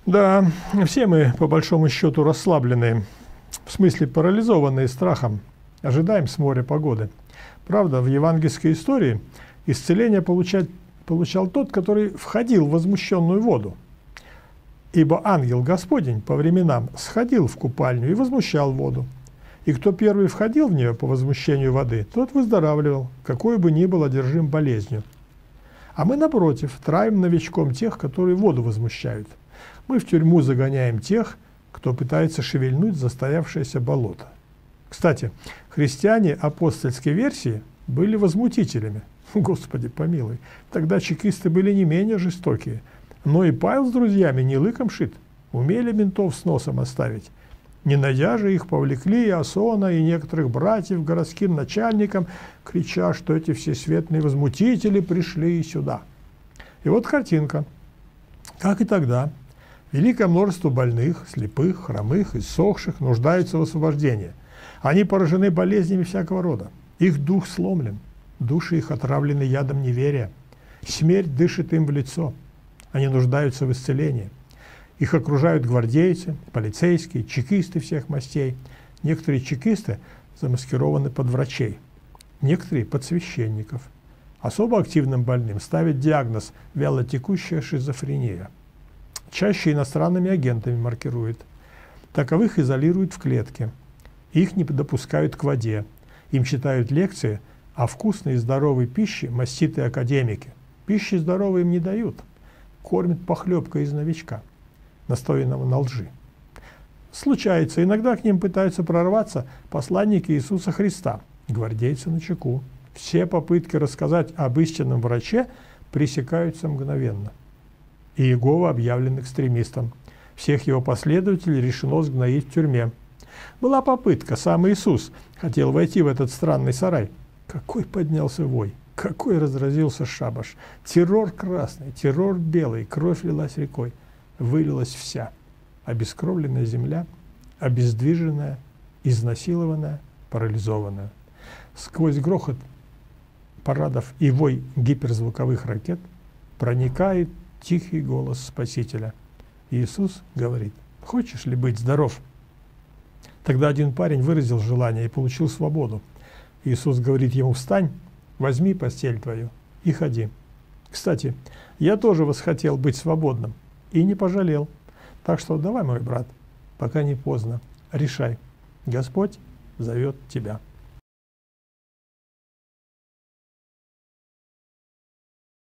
Да, все мы, по большому счету, расслабленные, в смысле парализованные страхом, ожидаем с моря погоды. Правда, в евангельской истории исцеление получал тот, который входил в возмущенную воду. Ибо ангел Господень по временам сходил в купальню и возмущал воду. И кто первый входил в нее по возмущению воды, тот выздоравливал, какой бы ни был одержим болезнью. А мы, напротив, траим новичком тех, которые воду возмущают. Мы в тюрьму загоняем тех, кто пытается шевельнуть застоявшееся болото. Кстати, христиане апостольской версии были возмутителями. Господи помилуй, тогда чекисты были не менее жестокие. Но и Павел с друзьями не лыком шит, умели ментов с носом оставить. Не найдя же их, повлекли Иасона и некоторых братьев городским начальникам, крича, что эти всесветные возмутители пришли сюда. И вот картинка. Как и тогда, великое множество больных, слепых, хромых, иссохших нуждаются в освобождении. Они поражены болезнями всякого рода. Их дух сломлен, души их отравлены ядом неверия. Смерть дышит им в лицо. Они нуждаются в исцелении. Их окружают гвардейцы, полицейские, чекисты всех мастей. Некоторые чекисты замаскированы под врачей, некоторые под священников. Особо активным больным ставят диагноз вялотекущая шизофрения. Чаще иностранными агентами маркируют. Таковых изолируют в клетке. Их не допускают к воде. Им читают лекции о вкусной и здоровой пище маститые академики. Пищи здоровой им не дают. Кормят похлебкой из новичка, настоянного на лжи. Случается, иногда к ним пытаются прорваться посланники Иисуса Христа, гвардейцы начеку. Все попытки рассказать об истинном враче пресекаются мгновенно. И Иегова объявлен экстремистом. Всех его последователей решено сгноить в тюрьме. Была попытка, сам Иисус хотел войти в этот странный сарай. Какой поднялся вой, какой разразился шабаш. Террор красный, террор белый, кровь лилась рекой. Вылилась вся. Обескровленная земля, обездвиженная, изнасилованная, парализованная. Сквозь грохот парадов и вой гиперзвуковых ракет проникает тихий голос Спасителя. Иисус говорит: «Хочешь ли быть здоров?» Тогда один парень выразил желание и получил свободу. Иисус говорит ему: «Встань, возьми постель твою и ходи». Кстати, я тоже восхотел быть свободным и не пожалел. Так что давай, мой брат, пока не поздно, решай. Господь зовет тебя.